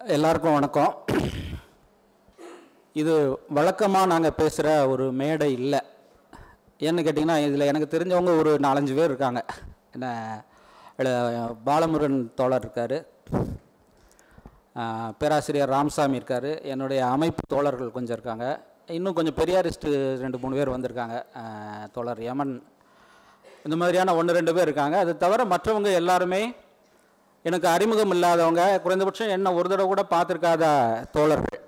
எல்லாருக்கும் வணக்கம். இது வழக்கமாக நாங்கள் பேசுகிற ஒரு மேடை இல்லை. ஏன்னு கேட்டிங்கன்னா, இதில் எனக்கு தெரிஞ்சவங்க ஒரு 4-5 பேர் இருக்காங்க. என்ன பாலமுருகன் தோழர் இருக்கார், பேராசிரியர் ராமசாமி இருக்கார், என்னுடைய அமைப்பு தோழர்கள் கொஞ்சம் இருக்காங்க, இன்னும் கொஞ்சம் பெரியாரிஸ்ட்டு 2-3 பேர் வந்திருக்காங்க, தோழர் யமன், இந்த மாதிரியான 1-2 பேர் இருக்காங்க. அது தவிர மற்றவங்க எல்லாருமே எனக்கு அறிமுகம் இல்லாதவங்க, குறைந்தபட்சம் என்ன ஒரு தடவை கூட பார்த்துருக்காத தோழர்கள்.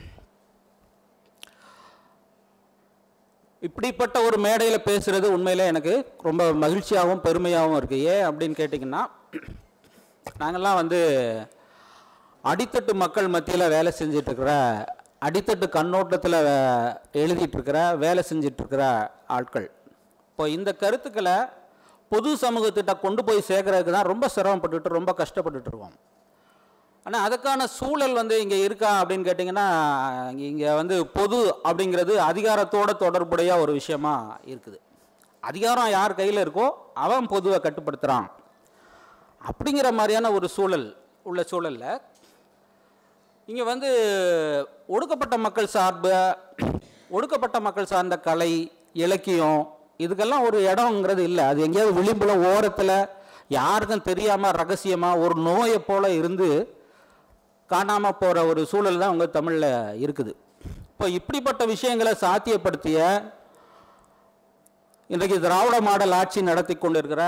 இப்படிப்பட்ட ஒரு மேடையில் பேசுகிறது உண்மையில் எனக்கு ரொம்ப மகிழ்ச்சியாகவும் பெருமையாகவும் இருக்குது. ஏன் அப்படின்னு கேட்டிங்கன்னா, நாங்கள்லாம் அடித்தட்டு மக்கள் மத்தியில் வேலை செஞ்சிட்ருக்கிற, அடித்தட்டு கண்ணோட்டத்தில் எழுதிட்டுருக்கிற, வேலை செஞ்சிட்ருக்கிற ஆட்கள். இப்போ இந்த கருத்துக்களை பொது சமூகத்திட்ட கொண்டு போய் சேர்க்கறதுக்கு தான் ரொம்ப சிரமப்பட்டுட்டு ரொம்ப கஷ்டப்பட்டுட்டு இருக்கோம். ஆனால் அதுக்கான சூழல் இங்கே இருக்கா அப்படின்னு கேட்டிங்கன்னா, இங்கே பொது அப்படிங்கிறது அதிகாரத்தோடு தொடர்புடைய ஒரு விஷயமா இருக்குது. அதிகாரம் யார் கையில் இருக்கோ அவன் பொதுவை கட்டுப்படுத்துகிறான் அப்படிங்கிற மாதிரியான ஒரு சூழல் உள்ள சூழலில் இங்கே ஒடுக்கப்பட்ட மக்கள் ஒடுக்கப்பட்ட மக்கள் சார்ந்த கலை, இலக்கியம், இதுக்கெல்லாம் ஒரு இடங்கிறது இல்லை. அது எங்கேயாவது விளிம்பில் ஓரத்தில் யாருக்கும் தெரியாமல் ரகசியமாக ஒரு நோயை போல் இருந்து காணாமல் போகிற ஒரு சூழல் தான் உங்கள் தமிழில் இருக்குது. இப்போ இப்படிப்பட்ட விஷயங்களை சாத்தியப்படுத்திய இன்றைக்கு திராவிட மாடல் ஆட்சி நடத்தி கொண்டிருக்கிற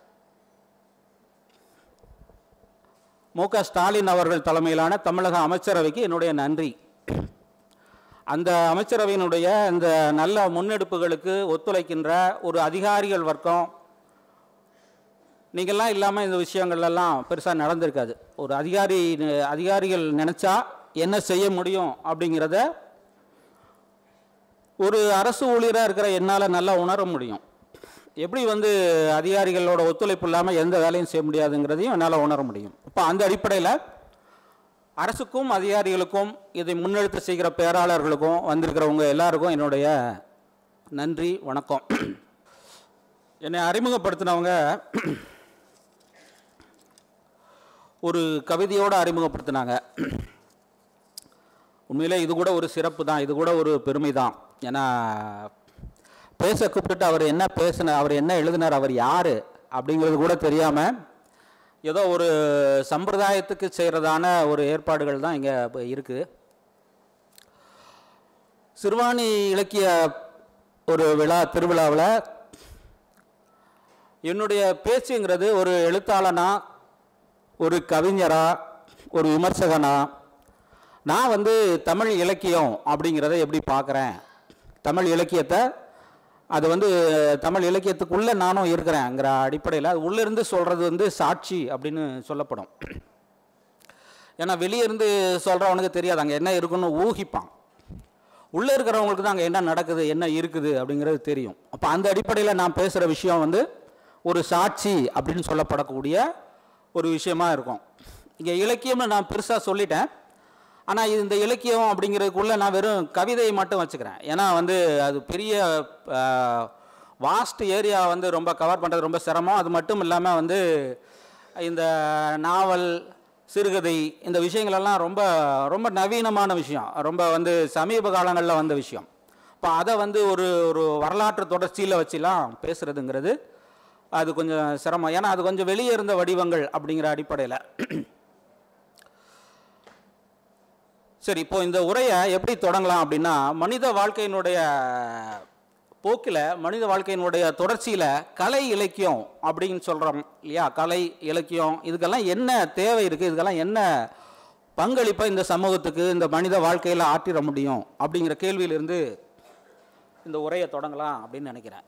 மு.க. ஸ்டாலின் அவர்கள் தலைமையிலான தமிழக அமைச்சரவைக்கு என்னுடைய நன்றி. அந்த அமைச்சரவையினுடைய இந்த நல்ல முன்னெடுப்புகளுக்கு ஒத்துழைக்கின்ற ஒரு அதிகாரிகள் வர்க்கம், நீங்கள்லாம் இல்லாமல் இந்த விஷயங்கள்லாம் பெருசாக நடந்திருக்காது. ஒரு அதிகாரிகள் நினச்சா என்ன செய்ய முடியும் அப்படிங்கிறத ஒரு அரசு ஊழியராக இருக்கிற என்னால் நல்லா உணர முடியும். எப்படி அதிகாரிகளோட ஒத்துழைப்பு இல்லாமல் எந்த வேலையும் செய்ய முடியாதுங்கிறதையும் என்னால் உணர முடியும். இப்போ அந்த அடிப்படையில் அரசுக்கும் அதிகாரிகளுக்கும் இதை முன்னெடுத்து செய்கிற பேராளர்களுக்கும் வந்திருக்கிறவங்க எல்லாருக்கும் என்னுடைய நன்றி, வணக்கம். என்னை அறிமுகப்படுத்தினவங்க ஒரு கவிதையோடு அறிமுகப்படுத்தினாங்க. உண்மையிலே இது கூட ஒரு சிறப்பு தான், இது கூட ஒரு பெருமை தான். ஏன்னா பேச கூப்பிட்டுட்டு அவர் என்ன பேசினார், அவர் என்ன எழுதினார், அவர் யார் அப்படிங்கிறது கூட தெரியாமல் ஏதோ ஒரு சம்பிரதாயத்துக்கு செய்கிறதான ஒரு ஏற்பாடுகள் தான் இங்கே இருக்குது. சிறுவாணி இலக்கிய ஒரு திருவிழாவில் என்னுடைய பேச்சுங்கிறது ஒரு எழுத்தாளனா, ஒரு கவிஞரா, ஒரு விமர்சகனா, நான் தமிழ் இலக்கியம் அப்படிங்கிறத எப்படி பார்க்குறேன், தமிழ் இலக்கியத்தை அது தமிழ் இலக்கியத்துக்குள்ளே நானும் இருக்கிறேங்கிற அடிப்படையில் அது உள்ளேருந்து சொல்கிறது சாட்சி அப்படின்னு சொல்லப்படும். ஏன்னா வெளியிருந்து சொல்கிறவனுக்கு தெரியாது, அங்கே என்ன இருக்குன்னு ஊகிப்பான். உள்ளே இருக்கிறவங்களுக்கு தான் அங்கே என்ன நடக்குது, என்ன இருக்குது அப்படிங்கிறது தெரியும். அப்போ அந்த அடிப்படையில் நான் பேசுகிற விஷயம் ஒரு சாட்சி அப்படின்னு சொல்லப்படக்கூடிய ஒரு விஷயமா இருக்கும். இங்கே இலக்கியம்னு நான் பெருசாக சொல்லிட்டேன். ஆனால் இந்த இலக்கியம் அப்படிங்கிறதுக்குள்ளே நான் வெறும் கவிதையை மட்டும் வச்சுக்கிறேன். ஏன்னா அது பெரிய வாஸ்ட் ஏரியா ரொம்ப கவர் பண்ணுறது ரொம்ப சிரமம். அது மட்டும் இல்லாமல் இந்த நாவல், சிறுகதை, இந்த விஷயங்களெல்லாம் ரொம்ப ரொம்ப நவீனமான விஷயம், ரொம்ப சமீப காலங்களில் வந்த விஷயம். இப்போ அதை ஒரு ஒரு வரலாற்று தொடர்ச்சியில் வச்சுலாம் பேசுகிறதுங்கிறது அது கொஞ்சம் சிரமம். ஏன்னா அது கொஞ்சம் வெளியே இருந்த வடிவங்கள் அப்படிங்கிற அடிப்படையில். சரி, இப்போ இந்த உரையை எப்படி தொடங்கலாம் அப்படின்னா, மனித வாழ்க்கையினுடைய போக்கில், மனித வாழ்க்கையினுடைய தொடர்ச்சியில் கலை இலக்கியம் அப்படின்னு சொல்கிறோம் இல்லையா? கலை இலக்கியம் இதுக்கெல்லாம் என்ன தேவை இருக்குது, இதுக்கெல்லாம் என்ன பங்களிப்பை இந்த சமூகத்துக்கு, இந்த மனித வாழ்க்கையில் ஆற்றிட முடியும் அப்படிங்கிற கேள்வியிலிருந்து இந்த உரையை தொடங்கலாம் அப்படின்னு நினைக்கிறேன்.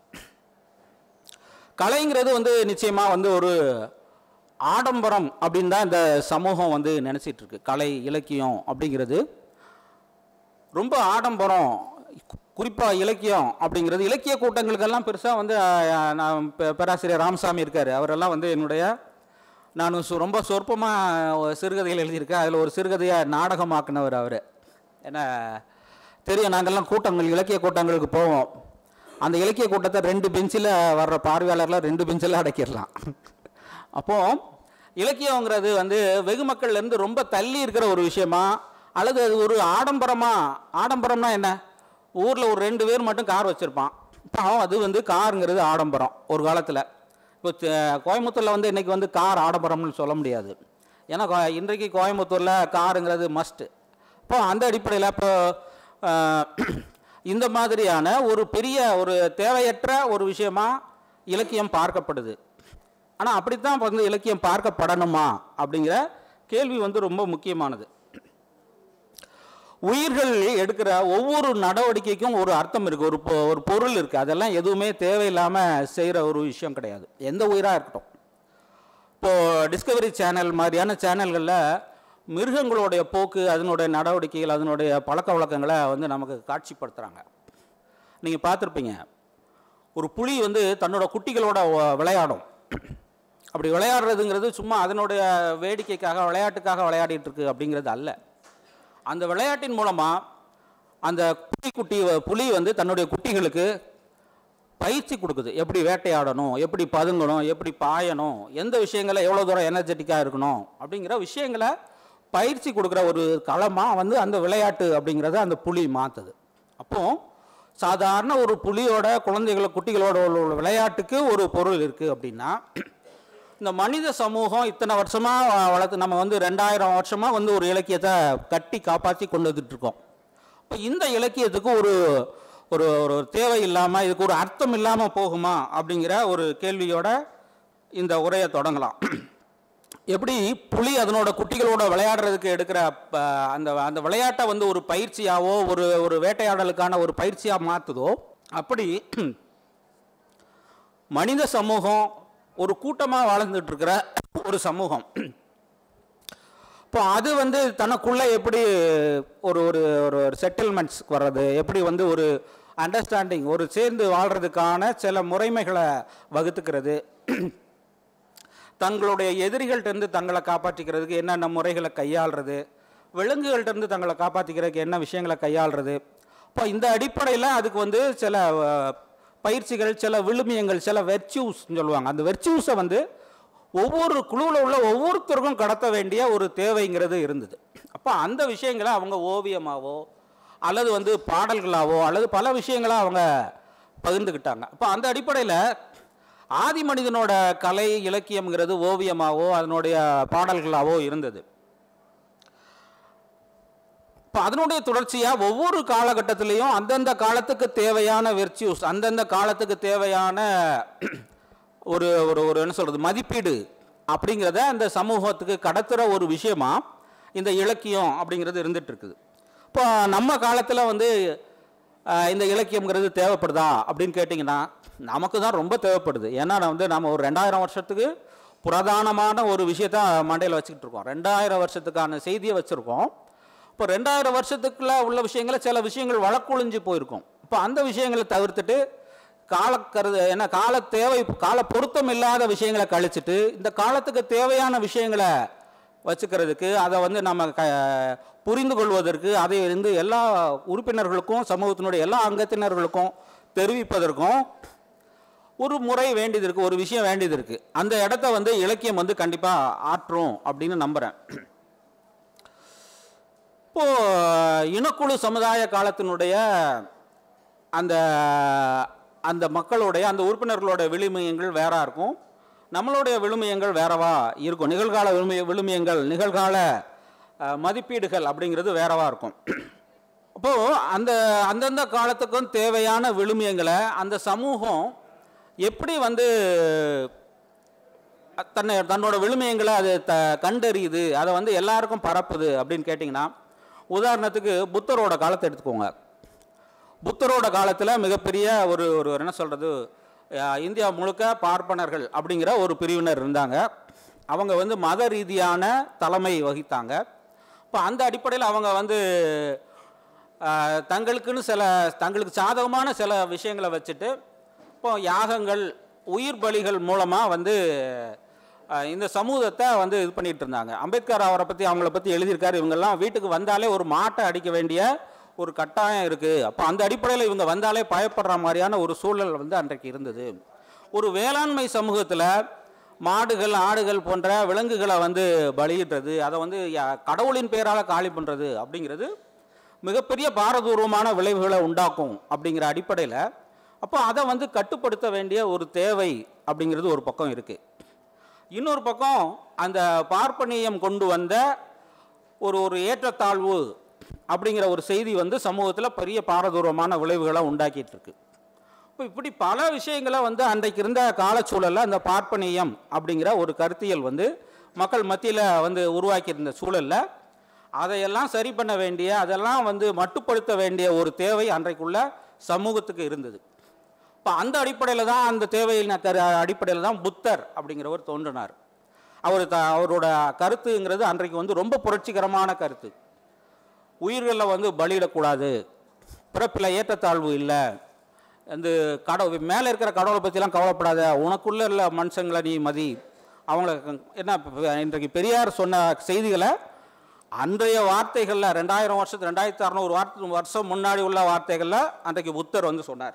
கலைங்கிறது நிச்சயமாக ஒரு ஆடம்பரம் அப்படின்னு தான் இந்த சமூகம் நினச்சிட்டு இருக்கு. கலை இலக்கியம் அப்படிங்கிறது ரொம்ப ஆடம்பரம். குறிப்பாக இலக்கியம் அப்படிங்கிறது இலக்கிய கூட்டங்களுக்கெல்லாம் பெருசாக நான் பேராசிரியர் ராமசாமி இருக்கார், அவரெல்லாம் என்னுடைய நான் ரொம்ப சொற்பமாக சிறுகதைகள் எழுதியிருக்கேன். அதில் ஒரு சிறுகதையை நாடகமாக்குனவர் அவர். ஏன்னா தெரியும், நாங்கள்லாம் கூட்டங்கள், இலக்கிய கூட்டங்களுக்கு போவோம். அந்த இலக்கிய கூட்டத்தை 2 பெஞ்சில் வர்ற பார்வையாளரில் 2 பெஞ்சில் அடைக்கிடலாம். அப்போது இலக்கியங்கிறது வந்து வெகு மக்கள்லேருந்து ரொம்ப தள்ளி இருக்கிற ஒரு விஷயமா, அல்லது அது ஒரு ஆடம்பரம்னா என்ன, ஊரில் ஒரு 2 பேர் மட்டும் கார் வச்சுருப்பான், இப்போ அது வந்து காருங்கிறது ஆடம்பரம் ஒரு காலத்தில். இப்போ கோயம்புத்தூரில் வந்து இன்றைக்கி வந்து கார் ஆடம்பரம்னு சொல்ல முடியாது. ஏன்னா இன்றைக்கு கோயம்புத்தூரில் காருங்கிறது மஸ்ட்டு. இப்போ அந்த அடிப்படையில் இப்போ இந்த மாதிரியான ஒரு பெரிய ஒரு தேவையற்ற ஒரு விஷயமா இலக்கியம் பார்க்கப்படுது. ஆனால் அப்படித்தான் வந்து இலக்கியம் பார்க்கப்படணுமா அப்படிங்கிற கேள்வி வந்து ரொம்ப முக்கியமானது. உயிர்கள் எடுக்கிற ஒவ்வொரு நடவடிக்கைக்கும் ஒரு அர்த்தம் இருக்குது, ஒரு பொருள் இருக்குது. அதெல்லாம் எதுவுமே தேவையில்லாமல் செய்கிற ஒரு விஷயம் கிடையாது, எந்த உயிராக இருக்கட்டும். இப்போது டிஸ்கவரி சேனல் மாதிரியான சேனல்களில் மிருகங்களுடைய போக்கு, அதனுடைய நடவடிக்கைகள், அதனுடைய பழக்க வழக்கங்களை வந்து நமக்கு காட்சிப்படுத்துகிறாங்க. நீங்கள் பார்த்துருப்பீங்க, ஒரு புலி வந்து தன்னோட குட்டிகளோட விளையாடும். அப்படி விளையாடுறதுங்கிறது சும்மா அதனுடைய வேடிக்கைக்காக விளையாட்டுக்காக விளையாடிட்டு இருக்கு அப்படிங்கிறது அல்ல. அந்த விளையாட்டின் மூலமாக அந்த புலி வந்து தன்னுடைய குட்டிகளுக்கு பயிற்சி கொடுக்குது. எப்படி வேட்டையாடணும், எப்படி பதுங்கணும், எப்படி பாயணும், எந்த விஷயங்களை எவ்வளோ தூரம் எனர்ஜெட்டிக்காக இருக்கணும் அப்படிங்கிற விஷயங்களை பயிற்சி கொடுக்குற ஒரு களமாக வந்து அந்த விளையாட்டு அப்படிங்கிறத அந்த புலி மாற்றுது. அப்போது சாதாரண ஒரு புலியோட குட்டிகளோட உள்ள விளையாட்டுக்கு ஒரு பொருள் இருக்குது அப்படின்னா, இந்த மனித சமூகம் இத்தனை வருஷமாக வளர்த்து நம்ம வந்து 2000 வருஷமாக வந்து ஒரு இலக்கியத்தை கட்டி காப்பாற்றி கொண்டு வந்துட்டுருக்கோம். இப்போ இந்த இலக்கியத்துக்கு ஒரு ஒரு ஒரு தேவை இல்லாமல், இதுக்கு ஒரு அர்த்தம் இல்லாமல் போகுமா அப்படிங்கிற ஒரு கேள்வியோட இந்த உரையை தொடங்கலாம். எப்படி புலி அதனோட குட்டிகளோட விளையாடுறதுக்கு எடுக்கிற அந்த அந்த விளையாட்டை வந்து ஒரு பயிற்சியாவோ ஒரு வேட்டையாடலுக்கான ஒரு பயிற்சியாக மாற்றுதோ, அப்படி மனித சமூகம் ஒரு கூட்டமாக வாழ்ந்துட்டு இருக்கிற ஒரு சமூகம். இப்போ அது வந்து தனக்குள்ளே எப்படி ஒரு ஒரு ஒரு செட்டில்மெண்ட்ஸ் வர்றது, எப்படி வந்து ஒரு அண்டர்ஸ்டாண்டிங், ஒரு சேர்ந்து வாழ்கிறதுக்கான சில முறைமைகளை வகுத்துக்கிறது, தங்களுடைய எதிரிகள்கிட்டருந்து தங்களை காப்பாற்றிக்கிறதுக்கு என்னென்ன முறைகளை கையாளுறது, விலங்குகள்கிட்டருந்து தங்களை காப்பாற்றிக்கிறதுக்கு என்ன விஷயங்களை கையாளுறது. இப்போ இந்த அடிப்படையில் அதுக்கு வந்து சில பயிற்சிகள், சில விழுமியங்கள், சில வெர்ச்சியூஸ்ன்னு சொல்லுவாங்க. அந்த வெர்ச்சியூஸை வந்து ஒவ்வொரு குழுவில் உள்ள ஒவ்வொருத்தருக்கும் கடத்த வேண்டிய ஒரு தேவைங்கிறது இருந்தது. அப்போ அந்த விஷயங்களை அவங்க ஓவியமாகவோ அல்லது வந்து பாடல்களாகவோ அல்லது பல விஷயங்களாக அவங்க பகிர்ந்துக்கிட்டாங்க. அப்போ அந்த அடிப்படையில் ஆதி மனிதனோட கலை இலக்கியம்ங்கிறது ஓவியமாகவோ அதனுடைய பாடல்களாகவோ இருந்தது. இப்போ அதனுடைய தொடர்ச்சியாக ஒவ்வொரு காலகட்டத்திலையும் அந்தந்த காலத்துக்கு தேவையான வெர்ச்சியூஸ், அந்தந்த காலத்துக்கு தேவையான ஒரு ஒரு ஒரு என்ன சொல்கிறது மதிப்பீடு அப்படிங்கிறத அந்த சமூகத்துக்கு கடத்துகிற ஒரு விஷயமா இந்த இலக்கியம் அப்படிங்கிறது இருந்துட்டு இருக்குது. இப்போ நம்ம காலத்தில் வந்து இந்த இலக்கியம்ங்கிறது தேவைப்படுதா அப்படின்னு கேட்டிங்கன்னா நமக்கு தான் ரொம்ப தேவைப்படுது. ஏன்னா வந்து நம்ம ஒரு 2000 வருஷத்துக்கு புராதனமான ஒரு விஷயத்த மண்டையில் வச்சுக்கிட்டு இருக்கோம். 2000 வருஷத்துக்கான செய்தியை வச்சுருக்கோம். இப்போ 2000 வருஷத்துக்குள்ள உள்ள விஷயங்களை சில விஷயங்கள் வழக்கொழிஞ்சு போயிருக்கும். இப்போ அந்த விஷயங்களை தவிர்த்துட்டு கால பொருத்தம் இல்லாத விஷயங்களை கழிச்சுட்டு இந்த காலத்துக்கு தேவையான விஷயங்களை வச்சுக்கிறதுக்கு, அதை வந்து நம்ம புரிந்து கொள்வதற்கு, அதை வந்து எல்லா உறுப்பினர்களுக்கும் சமூகத்தினுடைய எல்லா அங்கத்தினர்களுக்கும் தெரிவிப்பதற்கும் ஒரு முறை வேண்டியது இருக்குது, ஒரு விஷயம் வேண்டியது இருக்குது. அந்த இடத்த வந்து இலக்கியம் வந்து கண்டிப்பாக ஆற்றும் அப்படின்னு நம்புகிறேன். இப்போது இனக்குழு சமுதாய காலத்தினுடைய அந்த அந்த மக்களுடைய அந்த உறுப்பினர்களோட விழுமியங்கள் வேறா இருக்கும், நம்மளுடைய விழுமியங்கள் வேறவா இருக்கும். நிகழ்கால விழுமியங்கள், நிகழ்கால மதிப்பீடுகள் அப்படிங்கிறது வேறவா இருக்கும். அப்போது அந்தந்த காலத்துக்கும் தேவையான விழுமியங்களை அந்த சமூகம் எப்படி வந்து தன்னோட விழுமியங்களை அது கண்டறியுது, அதை வந்து எல்லாருக்கும் பரப்புது அப்படின்னு கேட்டிங்கன்னா, உதாரணத்துக்கு புத்தரோட காலத்தை எடுத்துக்கோங்க. புத்தரோட காலத்தில் மிகப்பெரிய ஒரு ஒரு என்ன சொல்கிறது, இந்தியா முழுக்க பார்ப்பனர்கள் அப்படிங்கிற ஒரு பிரிவினர் இருந்தாங்க. அவங்க வந்து மத ரீதியான தலைமை வகித்தாங்க. இப்போ அந்த அடிப்படையில் அவங்க வந்து தங்களுக்கு சாதகமான சில விஷயங்களை வச்சுட்டு இப்போ யாகங்கள், உயிர் பலிகள் மூலமாக வந்து இந்த சமூகத்தை வந்து இது பண்ணிகிட்டு இருந்தாங்க. அம்பேத்கர் அவங்கள பற்றி எழுதியிருக்காரு. இவங்கெல்லாம் வீட்டுக்கு வந்தாலே ஒரு மாட்டை அடிக்க வேண்டிய ஒரு கட்டாயம் இருக்குது. அப்போ அந்த அடிப்படையில் இவங்க வந்தாலே பயப்படுற மாதிரியான ஒரு சூழல் வந்து அன்றைக்கு இருந்தது. ஒரு வேளாண்மை சமூகத்தில் மாடுகள் ஆடுகள் போன்ற விலங்குகளை வந்து பலியிடுறது, அதை வந்து கடவுளின் பெயரால் காலி பண்ணுறது அப்படிங்கிறது மிகப்பெரிய பாரதூரமான விளைவுகளை உண்டாக்கும் அப்படிங்கிற அடிப்படையில் அப்போ அதை வந்து கட்டுப்படுத்த வேண்டிய ஒரு தேவை அப்படிங்கிறது ஒரு பக்கம் இருக்குது. இன்னொரு பக்கம் அந்த பார்ப்பனியம் கொண்டு வந்த ஒரு ஏற்றத்தாழ்வு அப்படிங்கிற ஒரு செய்தி வந்து சமூகத்தில் பெரிய பாரதூரமான விளைவுகளை உண்டாக்கிட்டு இருக்கு. இப்போ இப்படி பல விஷயங்களை வந்து அன்றைக்கு இருந்த காலச்சூழலில் அந்த பார்ப்பனியம் அப்படிங்கிற ஒரு கருத்தியல் வந்து மக்கள் மத்தியில் வந்து உருவாக்கியிருந்த சூழலில் அதையெல்லாம் சரி பண்ண வேண்டிய, அதெல்லாம் வந்து மட்டுப்படுத்த வேண்டிய ஒரு தேவை அன்றைக்குள்ள சமூகத்துக்கு இருந்தது. இப்போ அந்த அடிப்படையில் தான், அந்த தேவையின் அடிப்படையில் தான் புத்தர் அப்படிங்கிறவர் தோன்றினார். அவரோட கருத்துங்கிறது அன்றைக்கு வந்து ரொம்ப புரட்சிகரமான கருத்து. உயிர்களில் வந்து பலியிடக்கூடாது, பிறப்பில் ஏற்றத்தாழ்வு இல்லை, அந்த மேலே இருக்கிற கடவுளை பற்றிலாம் கவலைப்படாத, உனக்குள்ளே உள்ள மனுஷங்களை நீ மதி, அவங்கள என்ன இன்றைக்கு பெரியார் சொன்ன செய்திகளை அன்றைய வார்த்தைகளில் 2000 வருஷத்து 2600 வருஷம் முன்னாடி உள்ள வார்த்தைகளில் அன்றைக்கு புத்தர் வந்து சொன்னார்.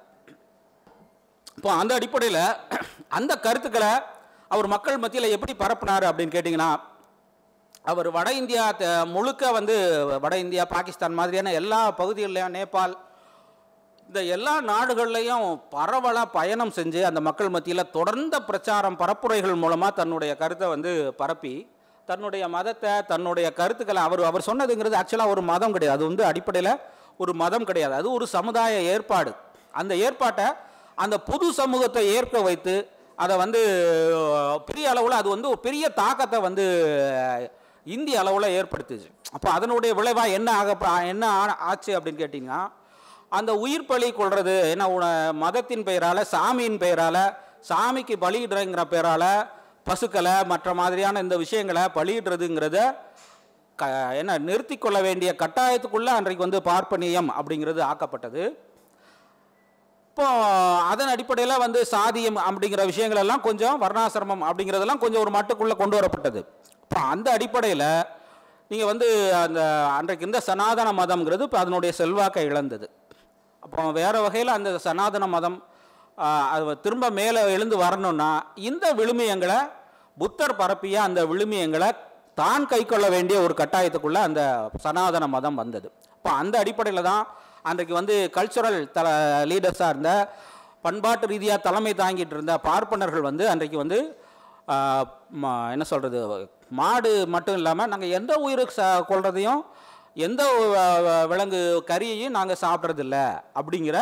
இப்போ அந்த அடிப்படையில் அந்த கருத்துக்களை அவர் மக்கள் மத்தியில் எப்படி பரப்புனார் அப்படின்னு கேட்டிங்கன்னா, அவர் வட இந்தியா முழுக்க வந்து வட இந்தியா, பாகிஸ்தான் மாதிரியான எல்லா பகுதிகளிலையும், நேபாள், இந்த எல்லா நாடுகள்லையும் பரவலாக பயணம் செஞ்சு அந்த மக்கள் மத்தியில் தொடர்ந்த பிரச்சாரம், பரப்புரைகள் மூலமாக தன்னுடைய கருத்தை வந்து பரப்பி தன்னுடைய மதத்தை, தன்னுடைய கருத்துக்களை அவர் சொன்னதுங்கிறது ஆக்சுவலாக ஒரு மதம் கிடையாது. அது வந்து அடிப்படையில் ஒரு மதம் கிடையாது, அது ஒரு சமுதாய ஏற்பாடு. அந்த ஏற்பாட்டை அந்த பொது சமூகத்தை ஏற்க வைத்து அதை வந்து பெரிய அளவில் அது வந்து ஒரு பெரிய தாக்கத்தை வந்து இந்திய அளவில் ஏற்படுத்துச்சு. அப்போ அதனுடைய விளைவாக என்ன ஆச்சு அப்படின்னு கேட்டிங்கன்னா, அந்த உயிர் பலி கொள்வது என்ன, மதத்தின் பெயரால், சாமியின் பெயரால், சாமிக்கு பலியிடுறங்கிற பெயரால் பசுக்களை மற்ற மாதிரியான இந்த விஷயங்களை பலியிடுறதுங்கிறத என்ன நிறுத்தி கொள்ள வேண்டிய கட்டாயத்துக்குள்ளே அன்றைக்கு வந்து பார்ப்பனியம் அப்படிங்கிறது ஆக்கப்பட்டது. இப்போ அதன் அடிப்படையில் வந்து சாதியம் அப்படிங்கிற விஷயங்கள் எல்லாம் கொஞ்சம், வர்ணாசிரமம் அப்படிங்கிறதெல்லாம் கொஞ்சம் ஒரு மட்டுக்குள்ளே கொண்டு வரப்பட்டது. இப்போ அந்த அடிப்படையில் நீங்கள் வந்து அந்த அன்றைக்கு இந்த சனாதன மதம்ங்கிறது இப்போ அதனுடைய செல்வாக்கை இழந்தது. அப்போ வேறு வகையில் அந்த சனாதன மதம் அது திரும்ப மேலே எழுந்து வரணும்னா இந்த விழுமியங்களை, புத்தர் பரப்பிய அந்த விழுமியங்களை தான் கை கொள்ள வேண்டிய ஒரு கட்டாயத்துக்குள்ளே அந்த சனாதன மதம் வந்தது. இப்போ அந்த அடிப்படையில் தான் அன்றைக்கு வந்து கல்ச்சுரல் லீடர்ஸாக இருந்த, பண்பாட்டு ரீதியாக தலைமை தாங்கிட்டு இருந்த பார்ப்பனர்கள் வந்து அன்றைக்கு வந்து என்ன சொல்கிறது, மாடு மட்டும் இல்லாமல் நாங்கள் எந்த உயிருக்கு கொள்றதையும், எந்த விலங்கு கறியையும் நாங்கள் சாப்பிட்றதில்ல அப்படிங்கிற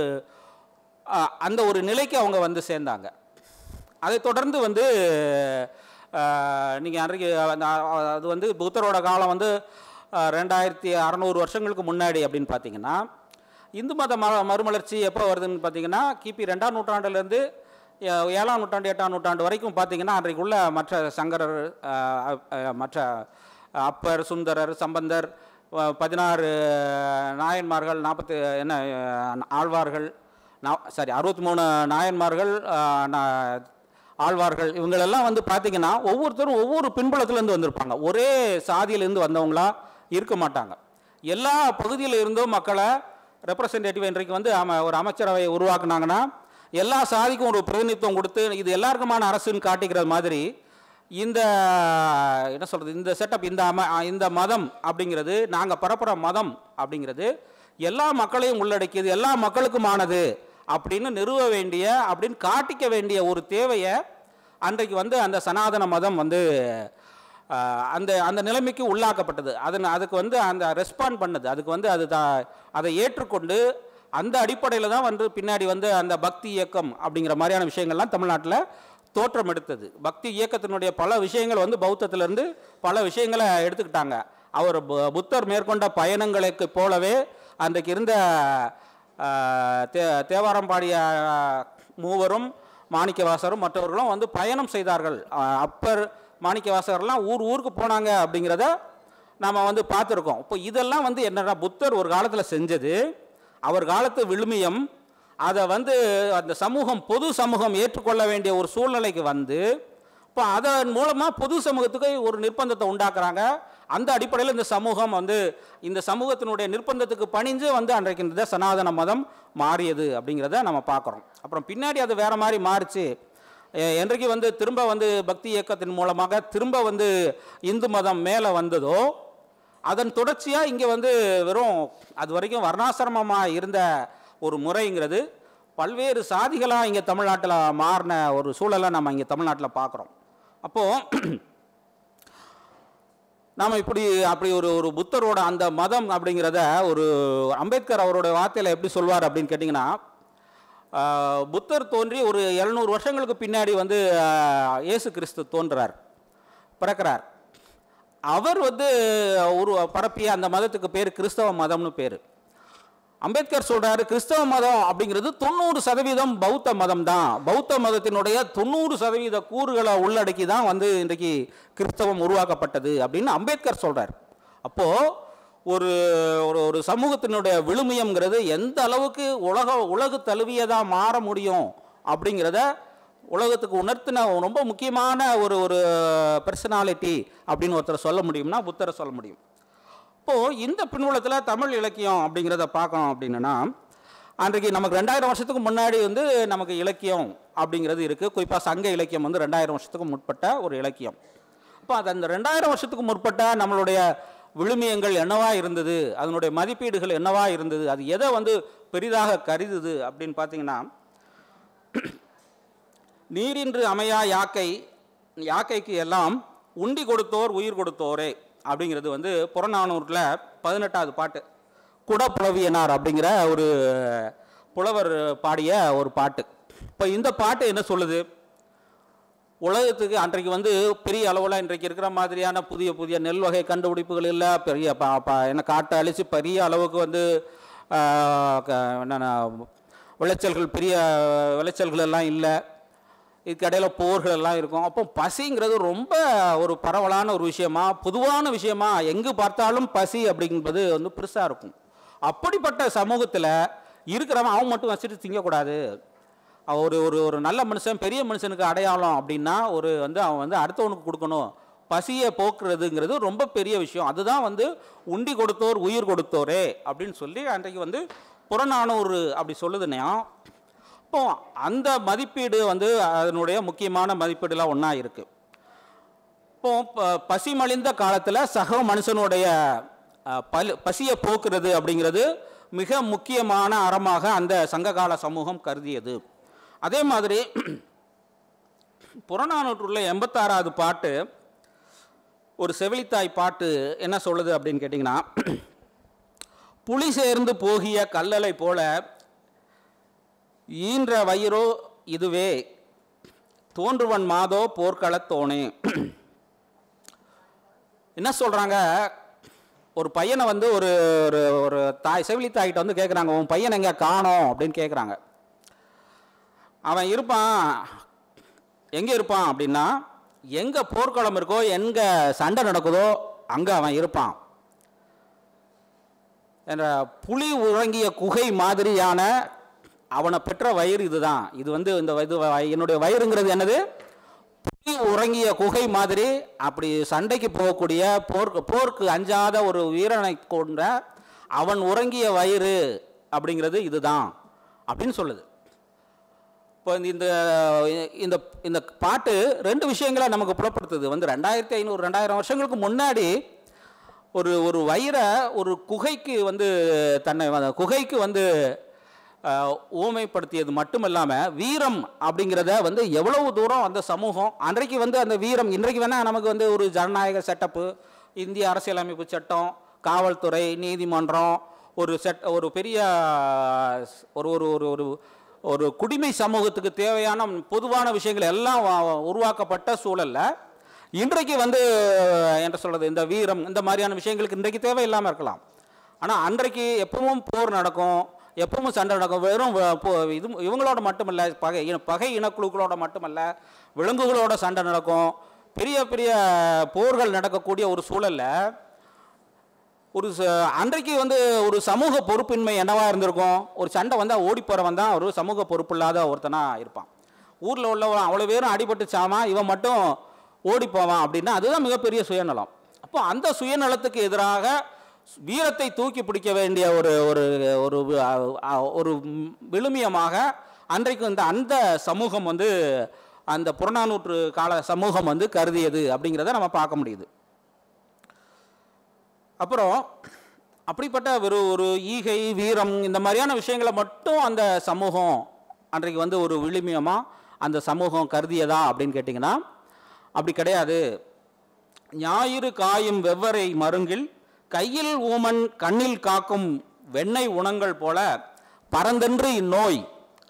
அந்த ஒரு நிலைக்கு அவங்க வந்து சேர்ந்தாங்க. அதை தொடர்ந்து வந்து நீங்கள் அன்றைக்கு அது வந்து புத்தரோட காலம் வந்து 2600 வருஷங்களுக்கு முன்னாடி அப்படின்னு பார்த்தீங்கன்னா, இந்து மத மறுமலர்ச்சி எப்போ வருதுன்னு பார்த்தீங்கன்னா, கிபி 2ஆம் நூற்றாண்டுலேருந்து 7ஆம் நூற்றாண்டு 8ஆம் நூற்றாண்டு வரைக்கும் பார்த்தீங்கன்னா, அன்றைக்குள்ள மற்ற சங்கரர், மற்ற அப்பர், சுந்தரர், சம்பந்தர், 16 நாயன்மார்கள், 40 ஆழ்வார்கள், 63 நாயன்மார்கள், ஆழ்வார்கள், இவங்களெல்லாம் வந்து பார்த்திங்கன்னா ஒவ்வொருத்தரும் ஒவ்வொரு பின்புலத்துலேருந்து வந்திருப்பாங்க. ஒரே சாதியிலேருந்து வந்தவங்களா இருக்க மாட்டாங்க. எல்லா பகுதியில் இருந்தும் மக்களை ரெப்ரசன்டேட்டிவ் இன்றைக்கு வந்து ஒரு அமைச்சரவையை உருவாக்குனாங்கன்னா எல்லா சாதிக்கும் ஒரு பிரதிநிதித்துவம் கொடுத்து இது எல்லாருக்குமான அரசுன்னு காட்டிக்கிறது மாதிரி இந்த என்ன சொல்கிறது, இந்த செட்டப், இந்த மதம் அப்படிங்கிறது, நாங்கள் பரப்புகிற மதம் அப்படிங்கிறது எல்லா மக்களையும் உள்ளடக்கியது, எல்லா மக்களுக்குமானது அப்படின்னு நிறுவ வேண்டிய, அப்படின்னு காட்டிக்க வேண்டிய ஒரு தேவையை அன்றைக்கு வந்து அந்த சனாதன மதம் வந்து அந்த அந்த நிலைமைக்கு உள்ளாக்கப்பட்டது. அதுக்கு வந்து அந்த ரெஸ்பாண்ட் பண்ணுது, அதுக்கு வந்து அதை ஏற்றுக்கொண்டு அந்த அடிப்படையில் தான் வந்து பின்னாடி வந்து அந்த பக்தி இயக்கம் அப்படிங்கிற மாதிரியான விஷயங்கள்லாம் தமிழ்நாட்டில் தோற்றம் எடுத்தது. பக்தி இயக்கத்தினுடைய பல விஷயங்கள் வந்து பௌத்தத்திலேருந்து பல விஷயங்களை எடுத்துக்கிட்டாங்க. அவர் புத்தர் மேற்கொண்ட பயணங்களுக்கு போலவே அன்றைக்கு இருந்த தேவாரம் பாடிய மூவரும், மாணிக்கவாசரும் மற்றவர்களும் வந்து பயணம் செய்தார்கள். அப்பர், மாணிக்கவாசகர்லாம் ஊருக்கு போனாங்க அப்படிங்கிறத நாம் வந்து பார்த்துருக்கோம். இப்போ இதெல்லாம் வந்து என்னன்னா, புத்தர் ஒரு காலத்தில் செஞ்சது, அவர் காலத்து விழுமியம், அதை வந்து அந்த சமூகம், பொது சமூகம் ஏற்றுக்கொள்ள வேண்டிய ஒரு சூழ்நிலைக்கு வந்து இப்போ அதன் மூலமாக பொது சமூகத்துக்கு ஒரு நிர்பந்தத்தை உண்டாக்குறாங்க. அந்த அடிப்படையில் இந்த சமூகம் வந்து இந்த சமூகத்தினுடைய நிர்பந்தத்துக்கு பணிஞ்சு வந்து அன்றைக்கு இந்த சனாதன மதம் மாறியது அப்படிங்கிறத நம்ம பார்க்குறோம். அப்புறம் பின்னாடி அது வேறு மாதிரி மாறிச்சு. என்றைக்கு வந்து திரும்ப வந்து பக்தி இயக்கத்தின் மூலமாக திரும்ப வந்து இந்து மதம் மேலே வந்ததோ அதன் தொடர்ச்சியாக இங்கே வந்து வெறும் அது வரைக்கும் வர்ணாசிரமமாக இருந்த ஒரு முறைங்கிறது பல்வேறு சாதிகளாக இங்கே தமிழ்நாட்டில் மாறின ஒரு சூழலை நம்ம இங்கே தமிழ்நாட்டில் பார்க்குறோம். அப்போது நாம் இப்படி அப்படி ஒரு புத்தரோட அந்த மதம் அப்படிங்கிறத ஒரு அம்பேத்கர் அவரோட வார்த்தையில் எப்படி சொல்வார் அப்படின்னு கேட்டிங்கன்னா, புத்தர் தோன்றி ஒரு 700 வருஷங்களுக்கு பின்னாடி வந்து இயேசு கிறிஸ்து தோன்றார், பிறக்கிறார். அவர் வந்து ஒரு பரப்பிய அந்த மதத்துக்கு பேர் கிறிஸ்தவ மதம்னு பேர். அம்பேத்கர் சொல்றாரு, கிறிஸ்தவ மதம் அப்படிங்கிறது 90% பௌத்த மதம் தான், பௌத்த மதத்தினுடைய 90% கூறுகளை உள்ளடக்கி தான் வந்து இன்றைக்கு கிறிஸ்தவம் உருவாக்கப்பட்டது அப்படின்னு அம்பேத்கர் சொல்றார். அப்போ ஒரு ஒரு சமூகத்தினுடைய விழுமியம்ங்கிறது எந்த அளவுக்கு உலகு தழுவியதாக மாற முடியும் அப்படிங்கிறத உலகத்துக்கு உணர்த்தின ரொம்ப முக்கியமான ஒரு பர்சனாலிட்டி அப்படின்னு ஒருத்தரை சொல்ல முடியும்னா புத்தரை சொல்ல முடியும். இப்போது இந்த பின்புலத்தில் தமிழ் இலக்கியம் அப்படிங்கிறத பார்க்கணும் அப்படின்னா, அன்றைக்கு நமக்கு 2000 வருஷத்துக்கு முன்னாடி வந்து நமக்கு இலக்கியம் அப்படிங்கிறது இருக்குது. குறிப்பாக சங்க இலக்கியம் வந்து 2000 வருஷத்துக்கு முற்பட்ட ஒரு இலக்கியம். அப்போ அது அந்த 2000 வருஷத்துக்கு முற்பட்ட நம்மளுடைய விழுமியங்கள் என்னவா இருந்தது, அதனுடைய மதிப்பீடுகள் என்னவா இருந்தது, அது எதை வந்து பெரிதாக கருதுது அப்படின்னு பார்த்தீங்கன்னா, நீரின்று அமையா யாக்கைக்கு எல்லாம் உண்டி கொடுத்தோர் உயிர் கொடுத்தோரே அப்படிங்கிறது வந்து புறநானூற்றில் 18வது பாட்டு, குடப்புலவியனார் அப்படிங்கிற ஒரு புலவர் பாடிய ஒரு பாட்டு. இப்போ இந்த பாட்டு என்ன சொல்லுது, உலகத்துக்கு அன்றைக்கு வந்து பெரிய அளவில் இன்றைக்கு இருக்கிற மாதிரியான புதிய புதிய நெல் வகை கண்டுபிடிப்புகள் இல்லை, பெரிய என்ன காட்டை அழித்து பெரிய அளவுக்கு வந்து என்னென்ன விளைச்சல்கள் பெரிய விளைச்சல்கள் எல்லாம் இல்லை, இதுக்கடையில் போர்கள் எல்லாம் இருக்கும். அப்போ பசிங்கிறது ரொம்ப ஒரு பரவலான ஒரு விஷயமா, பொதுவான விஷயமா, எங்கு பார்த்தாலும் பசி அப்படிங்கிறது வந்து பெருசாக இருக்கும். அப்படிப்பட்ட சமூகத்தில் இருக்கிறவன் அவன் மட்டும் வச்சுட்டு திங்கக்கூடாது. ஒரு ஒரு நல்ல மனுஷன் பெரிய மனுஷனுக்கு அடையாளம் அப்படின்னா அவன் வந்து அடுத்தவனுக்கு கொடுக்கணும், பசியை போக்குறதுங்கிறது ரொம்ப பெரிய விஷயம். அதுதான் வந்து உண்டி கொடுத்தோர் உயிர் கொடுத்தோரே அப்படின்னு சொல்லி அன்றைக்கு வந்து புறநானூறு அப்படி சொல்லுதுன்னா, இப்போ அந்த மதிப்பீடு வந்து அதனுடைய முக்கியமான மதிப்பீடுலாம் ஒன்றா இருக்குது. இப்போ பசி மலிந்த காலத்தில் சக மனுஷனுடைய பசியை போக்குறது அப்படிங்கிறது மிக முக்கியமான அறமாக அந்த சங்ககால சமூகம் கருதியது. அதே மாதிரி புறநானூற்றுள்ள 86வது பாட்டு ஒரு செவிலித்தாய் பாட்டு என்ன சொல்லுது அப்படின்னு கேட்டிங்கன்னா, புலி சேர்ந்து போகிய கல்லலை போல ஈன்ற வயிறோ இதுவே தோன்றுவன் மாதோ போர்க்களத்தோனே. என்ன சொல்கிறாங்க, ஒரு பையனை வந்து ஒரு ஒரு தாய் செவிலித்தாய்கிட்ட வந்து கேட்குறாங்க, உன் பையனை எங்கே காணோம் அப்படின்னு கேட்குறாங்க. அவன் இருப்பான், எங்கே இருப்பான் அப்படின்னா, எங்கே போர்க்களம் இருக்கோ எங்கே சண்டை நடக்குதோ அங்கே அவன் இருப்பான் என்ற புலி உறங்கிய குகை மாதிரியான அவனை பெற்ற வயிறு இதுதான். இது வந்து இந்த என்னுடைய வயிறுங்கிறது என்னது, புலி உறங்கிய குகை மாதிரி. அப்படி சண்டைக்கு போகக்கூடிய போருக்கு அஞ்சாத ஒரு வீரனை கொண்ட அவன் உறங்கிய வயிறு அப்படிங்கிறது இதுதான் அப்படின்னு சொல்லுது. இப்போ இந்த பாட்டு 2 விஷயங்களை நமக்கு புலப்படுத்துது. வந்து 2500-2000 வருஷங்களுக்கு முன்னாடி ஒரு வயிறை ஒரு குகைக்கு வந்து குகைக்கு வந்து ஊமைப்படுத்தியது மட்டுமில்லாமல் வீரம் அப்படிங்கிறத வந்து எவ்வளவு தூரம் அந்த சமூகம் அன்றைக்கு வந்து அந்த வீரம், இன்றைக்கு வேணால் நமக்கு வந்து ஒரு ஜனநாயக செட்டப்பு, இந்திய அரசியலமைப்பு சட்டம், காவல்துறை, நீதிமன்றம், ஒரு பெரிய ஒரு குடிமை சமூகத்துக்கு தேவையான பொதுவான விஷயங்கள் எல்லாம் உருவாக்கப்பட்ட சூழலில் இன்றைக்கு வந்து என்ன சொல்கிறது, இந்த வீரம் இந்த மாதிரியான விஷயங்களுக்கு இன்றைக்கு தேவையில்லாமல் இருக்கலாம். ஆனால் அன்றைக்கு எப்பவும் போர் நடக்கும், எப்பவும் சண்டை நடக்கும். வெறும் இவங்களோட மட்டுமல்ல, பகை இனக்குழுக்களோட மட்டுமல்ல, விலங்குகளோட சண்டை நடக்கும். பெரிய பெரிய போர்கள் நடக்கக்கூடிய ஒரு சூழலில் அன்றைக்கு வந்து ஒரு சமூக பொறுப்பின்மை என்னவாக இருந்திருக்கும். ஒரு சண்டை வந்தால் ஓடி போகிறவன் தான் ஒரு சமூக பொறுப்பு இல்லாத ஒருத்தனாக இருப்பான். ஊரில் உள்ளவன் அவ்வளோ பேரும் அடிபட்டு சாமா, இவன் மட்டும் ஓடி போவான் அப்படின்னா அதுதான் மிகப்பெரிய சுயநலம். அப்போ அந்த சுயநலத்துக்கு எதிராக வீரத்தை தூக்கி பிடிக்க வேண்டிய ஒரு விழுமியமாக அன்றைக்கு அந்த சமூகம் வந்து அந்த புறநானூற்று கால சமூகம் வந்து கருதியது அப்படிங்கிறத நம்ம பார்க்க முடியுது. அப்புறம் அப்படிப்பட்ட ஒரு ஈகை வீரம் இந்த மாதிரியான விஷயங்களை மட்டும் அந்த சமூகம் அன்றைக்கு வந்து ஒரு விழுமியமாக அந்த சமூகம் கருதியதா அப்படின்னு கேட்டிங்கன்னா அப்படி கிடையாது. ஞாயிறு காயும் வெவ்வரை மருங்கில் கையில் ஊமன் கண்ணில் காக்கும் வெண்ணெய் உணங்கள் போல பரந்தென்று இந்நோய்.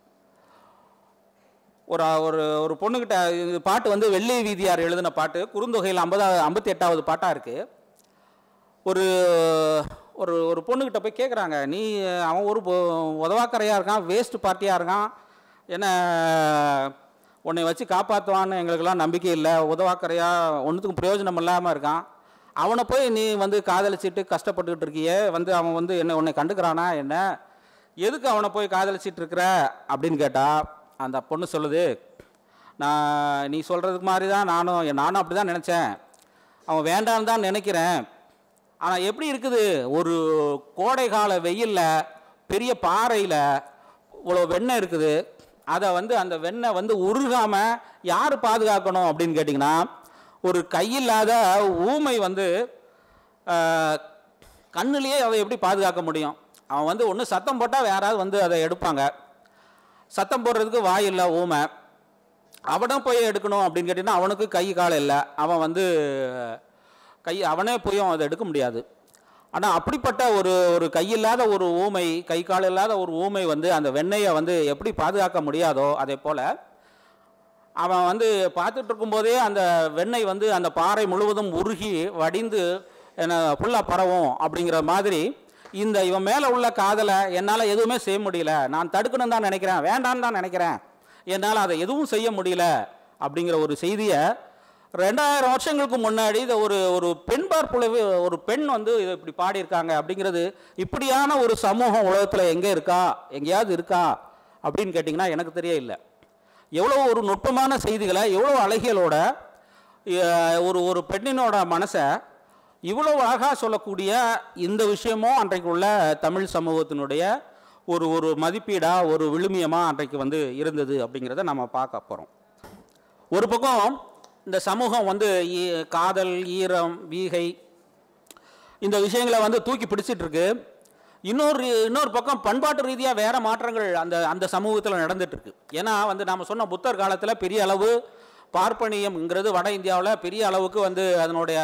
ஒரு பொண்ணுக்கிட்ட இது பாட்டு வந்து வெள்ளை வீதியார் எழுதின பாட்டு, குறுந்தொகையில் 58வது பாட்டாக இருக்குது. ஒரு ஒரு ஒரு பொண்ணுக்கிட்ட போய் கேட்குறாங்க, நீ அவன் ஒரு உதவாக்கரையாக இருக்கான், வேஸ்ட் பார்ட்டியாக இருக்கான், என்ன உன்னை வச்சு காப்பாற்றுவான்னு எங்களுக்கெல்லாம் நம்பிக்கை இல்லை, உதவாக்கரையாக ஒன்றுத்துக்கும் பிரயோஜனம் இல்லாமல் இருக்கான், அவனை போய் நீ வந்து காதலிச்சிட்டு கஷ்டப்பட்டுக்கிட்டு இருக்கியே, வந்து அவன் வந்து உன்னை கண்டுக்கிறானா என்ன, எதுக்கு அவனை போய் காதலிச்சிட்டு இருக்கிற அப்படின்னு கேட்டால் அந்த பொண்ணு சொல்லுது, நீ சொல்கிறதுக்கு மாதிரி தான் நானும் அப்படி தான் நினச்சேன், அவன் வேண்டான்னு தான் நினைக்கிறேன். ஆனால் எப்படி இருக்குது, ஒரு கோடை கால வெயிலில் பெரிய பாறையில் இவ்வளோ வெண்ணெய் இருக்குது, அதை வந்து அந்த வெண்ணெய் வந்து உருகாமல் யார் பாதுகாக்கணும் அப்படின்னு கேட்டிங்கன்னா ஒரு கையில்லாத ஊமை வந்து கண்ணுலேயே அதை எப்படி பாதுகாக்க முடியும்? அவன் வந்து ஒன்று சத்தம் போட்டால் யாராவது வந்து அதை எடுப்பாங்க, சத்தம் போடுறதுக்கு வாய் இல்லை ஊமை, அவனும் போய் எடுக்கணும் அப்படின்னு கேட்டிங்கன்னா அவனுக்கு கை கால் இல்லை, அவன் வந்து அவனே போயும் அதை எடுக்க முடியாது. ஆனால் அப்படிப்பட்ட ஒரு கையில்லாத ஒரு ஊமை, கை கால் இல்லாத ஒரு ஊமை வந்து அந்த வெண்ணெயை வந்து எப்படி பாதுகாக்க முடியாதோ அதே போல் அவன் வந்து பார்த்துட்டு இருக்கும்போதே அந்த வெண்ணெய் வந்து அந்த பாறை முழுவதும் உருகி வடிந்து ஃபுல்லாக பரவும் அப்படிங்கிற மாதிரி இவன் மேலே உள்ள காதலை என்னால் எதுவுமே செய்ய முடியல, நான் தடுக்கணும்னு தான் நினைக்கிறேன், வேண்டான்னு தான் நினைக்கிறேன், என்னால் அதை எதுவும் செய்ய முடியல அப்படிங்கிற ஒரு செய்தியை 2000 வருஷங்களுக்கு முன்னாடி இதை ஒரு பெண் பார்ப்புலவே ஒரு பெண் வந்து இதை இப்படி பாடியிருக்காங்க அப்படிங்கிறது, இப்படியான ஒரு சமூகம் உலகத்தில் எங்கே இருக்கா, எங்கேயாவது இருக்கா அப்படின்னு கேட்டிங்கன்னா எனக்கு தெரிய இல்லை. எவ்வளோ ஒரு நுட்பமான செய்திகளை எவ்வளோ அழகியலோட ஒரு பெண்ணினோட மனசை இவ்வளோ அழகாக சொல்லக்கூடிய இந்த விஷயமும் அன்றைக்கு உள்ள தமிழ் சமூகத்தினுடைய ஒரு மதிப்பீடாக ஒரு விழுமியமாக அன்றைக்கு வந்து இருந்தது அப்படிங்கிறத நம்ம பார்க்க போகிறோம். ஒரு பக்கம் இந்த சமூகம் வந்து காதல், ஈரம், வீகை இந்த விஷயங்களை வந்து தூக்கி பிடிச்சிட்ருக்கு. இன்னொரு பக்கம் பண்பாட்டு ரீதியாக வேறு மாற்றங்கள் அந்த சமூகத்தில் நடந்துகிட்ருக்கு. ஏன்னா வந்து நாம் சொன்ன புத்தர் காலத்தில் பெரிய அளவு பார்ப்பனியம்ங்கிறது வட இந்தியாவில் பெரிய அளவுக்கு வந்து அதனுடைய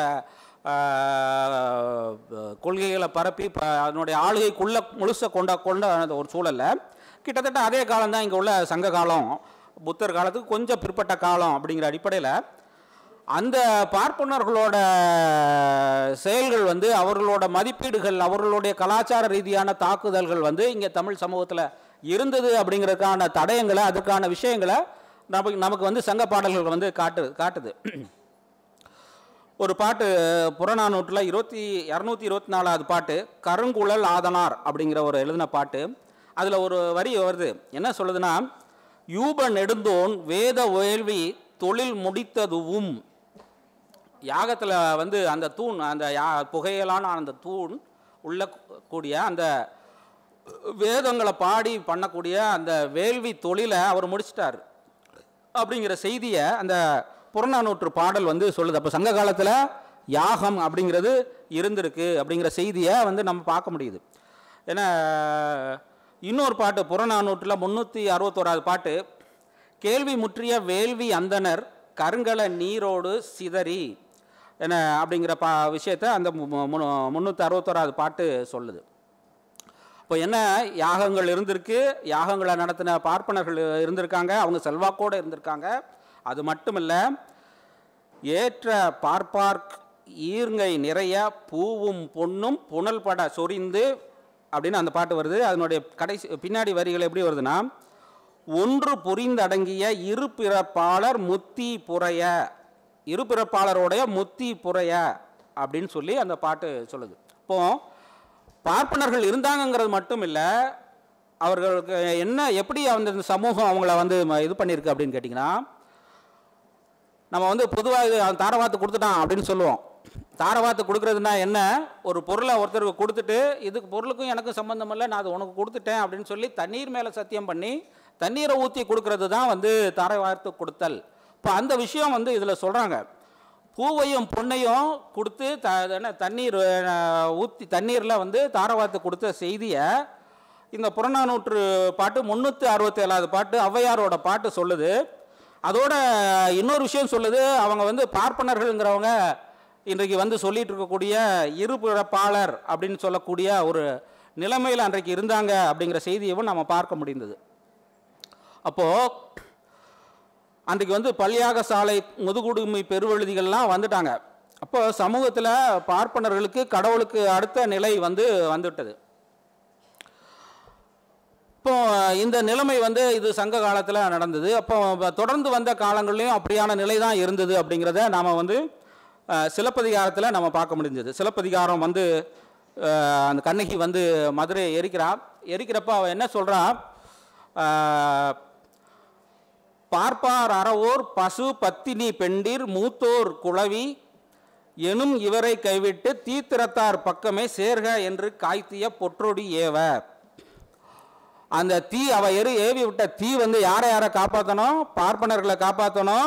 கொள்கைகளை பரப்பி அதனுடைய ஆளுகைக்குள்ளே முழுச கொண்ட ஒரு சூழலில் கிட்டத்தட்ட அதே காலம்தான் இங்கே உள்ள சங்க காலம், புத்தர் காலத்துக்கு கொஞ்சம் பிற்பட்ட காலம் அப்படிங்கிற அடிப்படையில் அந்த பார்ப்பனர்களோட செயல்கள் வந்து அவர்களோட மதிப்பீடுகள், அவர்களுடைய கலாச்சார ரீதியான தாக்குதல்கள் வந்து இங்கே தமிழ் சமூகத்தில் இருந்தது அப்படிங்கிறதுக்கான தடயங்களை, அதுக்கான விஷயங்களை நமக்கு வந்து சங்க பாடல்கள் வந்து காட்டுது. ஒரு பாட்டு புறநானூற்றில் 224வது பாட்டு, கருங்குழல் ஆதனார் அப்படிங்கிற ஒரு எழுதின பாட்டு. அதில் ஒரு வரி வருது, என்ன சொல்லுதுன்னா, யூப நெடுந்தோன் வேத வேள்வி தொழில் முடித்ததுவும். யாகத்தில் வந்து அந்த தூண், அந்த புகையலான அந்த தூண் உள்ள கூடிய அந்த வேதங்களை பாடி பண்ணக்கூடிய அந்த வேள்வி தொழிலை அவர் முடிச்சிட்டார் அப்படிங்கிற செய்தியை அந்த புறநானூற்று பாடல் வந்து சொல்லுது. அப்போ சங்க காலத்தில் யாகம் அப்படிங்கிறது இருந்திருக்கு அப்படிங்கிற செய்தியை வந்து நம்ம பார்க்க முடியுது. ஏன்னா இன்னொரு பாட்டு புறநானூற்றில் 361வது பாட்டு, கேள்வி முற்றிய வேள்வி அந்தனர் கருங்கல நீரோடு சிதறி என்ன அப்படிங்கிற விஷயத்தை அந்த 361வது பாட்டு சொல்லுது. இப்போ என்ன, யாகங்கள் இருந்திருக்கு, யாகங்களை நடத்தின பார்ப்பனர்கள் இருந்திருக்காங்க, அவங்க செல்வாக்கோடு இருந்திருக்காங்க. அது மட்டும் இல்லை, ஏற்ற பார்ப்பார்க் ஈர்ங்கை நிறைய பூவும் பொன்னும் புனல் பட சொரிந்து அப்படின்னு அந்த பாட்டு வருது. அதனுடைய கடைசி பின்னாடி வரிகள் எப்படி வருதுன்னா, ஒன்று புரிந்தடங்கிய இருபிறப்பாளர் முத்தி புறைய, இருபிறப்பாளருடைய முத்தி புறைய அப்படின்னு சொல்லி அந்த பாட்டு சொல்லுது. இப்போ பார்ப்பனர்கள் இருந்தாங்கங்கிறது மட்டும் இல்லை, அவர்களுக்கு எப்படி அந்த சமூகம் அவங்கள வந்து இது பண்ணியிருக்கு அப்படின்னு கேட்டிங்கன்னா, நம்ம வந்து பொதுவாக அவன் தாரவாத்து கொடுத்துட்டான் அப்படின்னு சொல்லுவோம். தாரவாத்து கொடுக்குறதுனா என்ன, ஒரு பொருளை ஒருத்தருக்கு கொடுத்துட்டு இதுக்கு பொருளுக்கும் எனக்கும் சம்மந்தம் இல்லை, நான் அது உனக்கு கொடுத்துட்டேன் அப்படின்னு சொல்லி தண்ணீர் மேலே சத்தியம் பண்ணி தண்ணீரை ஊற்றி கொடுக்கறது தான் வந்து தாரவாத்து கொடுத்தல். இப்போ அந்த விஷயம் வந்து இதில் சொல்கிறாங்க. பூவையும் பொன்னையும் கொடுத்து தண்ணீர் ஊற்றி தண்ணீரில் வந்து தாரவாத்து கொடுத்த செய்தியை இந்த புறநானூற்று பாட்டு 367வது பாட்டு ஔவையாரோட பாட்டு சொல்லுது. அதோட இன்னொரு விஷயம் சொல்லுது, அவங்க வந்து பார்ப்பனர்கள்ங்கிறவங்க இன்றைக்கு வந்து சொல்லிட்டு இருக்கக்கூடிய இருபிறப்பாளர் அப்படின்னு சொல்லக்கூடிய ஒரு நிலைமையில் அன்றைக்கு இருந்தாங்க அப்படிங்கிற செய்தியவும் நம்ம பார்க்க முடிந்தது. அப்போது அன்றைக்கு வந்து பல்யாக சாலை முதுகுடுமை பெருவெழுதிகள்லாம் வந்துட்டாங்க. அப்போ சமூகத்தில் பார்ப்பனர்களுக்கு கடவுளுக்கு அடுத்த நிலை வந்துவிட்டது. இப்போ இந்த நிலைமை வந்து இது சங்க காலத்தில் நடந்தது. அப்போ தொடர்ந்து வந்த காலங்கள்லையும் அப்படியான நிலை தான் இருந்தது அப்படிங்கிறத நாம் வந்து சிலப்பதிகாரத்தில் நம்ம பார்க்க முடிஞ்சது. சிலப்பதிகாரம் வந்து அந்த கண்ணகி வந்து மதுரை எரிக்கிறப்ப அவள் என்ன சொல்கிறா, பார்ப்பார் அறவோர் பசு பத்தினி பெண்டிர் மூத்தோர் குளவி எனும் இவரை கைவிட்டு தீத்திரத்தார் பக்கமே சேர்க என்று காய்த்திய பொற்றொடி ஏவ. அந்த தீ அவ ஏவி விட்ட தீ வந்து யாரை காப்பாற்றணும்? பார்ப்பனர்களை காப்பாற்றணும்,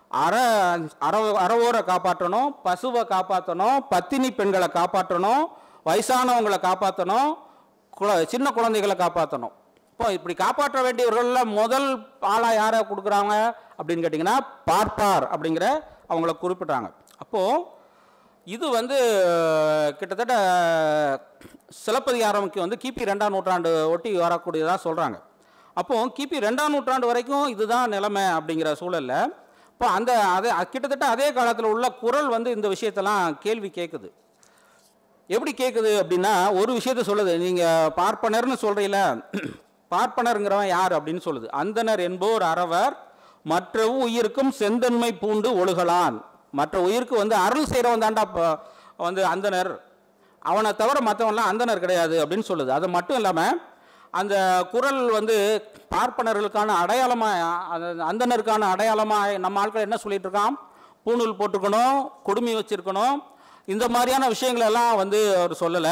அறவோரை காப்பாற்றணும், பசுவை காப்பாற்றணும், பத்தினி பெண்களை காப்பாற்றணும், வயசானவங்களை காப்பாற்றணும், சின்ன குழந்தைகளை காப்பாற்றணும். இப்போ இப்படி காப்பாற்ற வேண்டியவர்களில் முதல் ஆளாக யாரை கொடுக்குறாங்க அப்படின்னு கேட்டிங்கன்னா பார்ப்பார் அப்படிங்கிற அவங்கள குறிப்பிட்றாங்க. அப்போது இது வந்து கிட்டத்தட்ட சிலப்பதிகாரமுக்கு வந்து கிபி 2ஆம் நூற்றாண்டு ஒட்டி வரக்கூடியதாக சொல்கிறாங்க. அப்போது கிபி 2ஆம் நூற்றாண்டு வரைக்கும் இதுதான் நிலைமை அப்படிங்கிற சூழலில் இப்போ கிட்டத்தட்ட அதே காலத்தில் உள்ள குறள் வந்து இந்த விஷயத்தெல்லாம் கேள்வி கேட்குது. எப்படி கேட்குது அப்படின்னா, ஒரு விஷயத்த சொல்லுது, நீங்கள் பார்ப்பனர்னு சொல்கிறீங்கள, பார்ப்பனருங்கிறவன் யார் அப்படின்னு சொல்லுது. அந்தனர் என்போர் அறவர் மற்ற உயிருக்கும் செந்தன்மை பூண்டு ஒழுகலான். மற்ற உயிருக்கு வந்து அருள் செய்கிறவன் தாண்டா வந்து அந்தனர், அவனை தவிர மற்றவன்லாம் அந்தனர் கிடையாது அப்படின்னு சொல்லுது. அது மட்டும் இல்லாமல் அந்த குறள் வந்து பார்ப்பனர்களுக்கான அடையாளமாக, அந்தனருக்கான அடையாளமாக நம்ம ஆட்கள் என்ன சொல்லிட்டு இருக்கான், பூணூல் போட்டுக்கணும், குடுமி வச்சிருக்கணும், இந்த மாதிரியான விஷயங்கள் எல்லாம் வந்து அவர் சொல்லலை.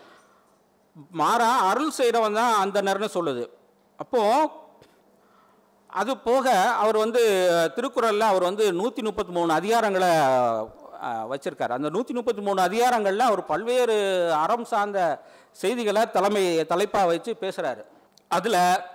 மாறா அருள் செய்கிறவன் தான் அந்தனர்னு சொல்லுது. அப்போது அது போக அவர் வந்து திருக்குறளில் அவர் வந்து 133 அதிகாரங்களை வச்சிருக்கார். அந்த 133 அதிகாரங்களில் அவர் பல்வேறு அறம் சார்ந்த செய்திகளை தலைப்பாக வச்சு பேசுகிறாரு. அதில்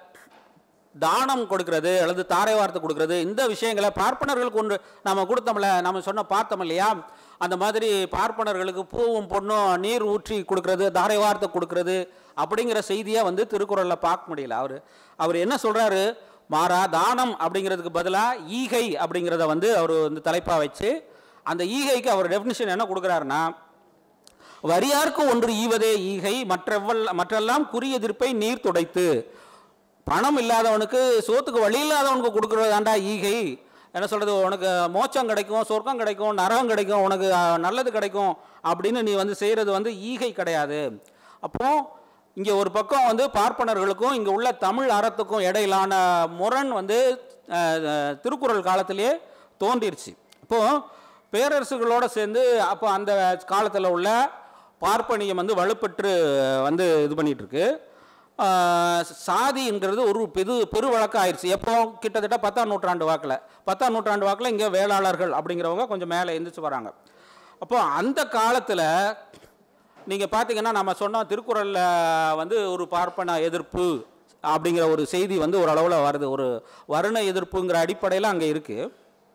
தானம் கொடுக்கறது அல்லது தாரை வார்த்தை கொடுக்கறது, இந்த விஷயங்களை பார்ப்பனர்களுக்கு ஒன்று நம்ம கொடுத்தோம்ல, நம்ம பார்த்தோம் இல்லையா, அந்த மாதிரி பார்ப்பனர்களுக்கு பூவும் பொண்ணும் நீர் ஊற்றி கொடுக்கறது, தாரை வார்த்தை கொடுக்கறது அப்படிங்கிற செய்தியை வந்து திருக்குறளில் பார்க்க முடியல. அவர் என்ன சொல்கிறாரு, மாறா தானம் அப்படிங்கிறதுக்கு பதிலாக ஈகை அப்படிங்கிறத வந்து அவர் வந்து தலைப்பாக வச்சு அந்த ஈகைக்கு அவர் டெஃபினிஷன் என்ன கொடுக்குறாருன்னா, வரியாருக்கு ஒன்று ஈவதே ஈகை மற்றெல்லாம் குறி எதிர்ப்பை நீர் துடைத்து. பணம் இல்லாதவனுக்கு, சோத்துக்கு வழி இல்லாதவனுக்கு கொடுக்குறதாண்டா ஈகை. என்ன சொல்கிறது, உனக்கு மோட்சம் கிடைக்கும், சொர்க்கம் கிடைக்கும், நரகம் கிடைக்கும், உனக்கு நல்லது கிடைக்கும் அப்படின்னு நீ வந்து செய்கிறது வந்து ஈகை கிடையாது. அப்போது இங்கே ஒரு பக்கம் வந்து பார்ப்பனர்களுக்கும் இங்கே உள்ள தமிழ் அறத்துக்கும் இடையிலான முரண் வந்து திருக்குறள் காலத்திலே தோன்றிருச்சு. இப்போது பேரரசுகளோடு சேர்ந்து அப்போ அந்த காலத்தில் உள்ள பார்ப்பனியம் வந்து வலுப்பெற்று வந்து இது பண்ணிகிட்ருக்கு. சாதிங்கிறது ஒரு பெரு வழக்கம் ஆயிடுச்சு. எப்போ கிட்டத்தட்ட 10ஆம் நூற்றாண்டு வாக்கில் இங்கே வேளாளர்கள் அப்படிங்கிறவங்க கொஞ்சம் மேலே எந்திரிச்சு வராங்க. அப்போ அந்த காலத்தில் நீங்கள் பார்த்தீங்கன்னா நம்ம சொன்னோம், திருக்குறளில் வந்து ஒரு பார்ப்பன எதிர்ப்பு அப்படிங்கிற ஒரு செய்தி வந்து ஒரு அளவில் வருது, ஒரு வருண எதிர்ப்புங்கிற அடிப்படையில் அங்கே இருக்குது.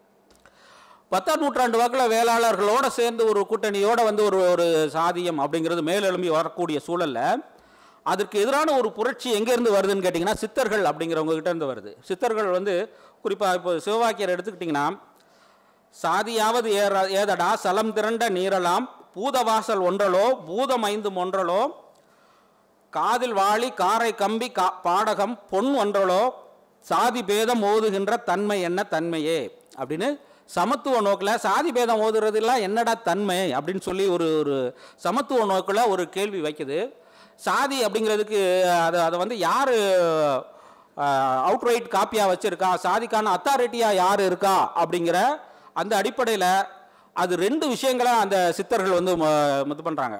10ஆம் நூற்றாண்டு வாக்கில் வேளாளர்களோடு சேர்ந்து ஒரு கூட்டணியோடு வந்து ஒரு சாதியம் அப்படிங்கிறது மேலெழும்பி வரக்கூடிய சூழலில் அதற்கு எதிரான ஒரு புரட்சி எங்கேருந்து வருதுன்னு கேட்டிங்கன்னா சித்தர்கள் அப்படிங்கிறவங்க கிட்டேருந்து வருது. சித்தர்கள் வந்து குறிப்பாக இப்போ சிவவாக்கியர் எடுத்துக்கிட்டிங்கன்னா, சாதியாவது ஏதடா சலம் திரண்ட நீரலாம் பூதவாசல் ஒன்றலோ பூதம் 5 ஒன்றலோ காதில் வாளி காரை கம்பி பாடகம் பொன் ஒன்றலோ சாதி பேதம் ஓதுகின்ற தன்மை என்ன தன்மையே அப்படின்னு சமத்துவ நோக்கில் சாதி பேதம் ஓதுறதுலாம் என்னடா தன்மை அப்படின்னு சொல்லி ஒரு சமத்துவ நோக்கில் ஒரு கேள்வி வைக்குது. சாதி அப்படிங்கிறதுக்கு அதை வந்து யார் அவுட்ரைட் காப்பியாக வச்சுருக்கா, சாதிக்கான அத்தாரிட்டியாக யார் இருக்கா அப்படிங்கிற அந்த அடிப்படையில் அது 2 விஷயங்களை அந்த சித்தர்கள் வந்து இது பண்ணுறாங்க.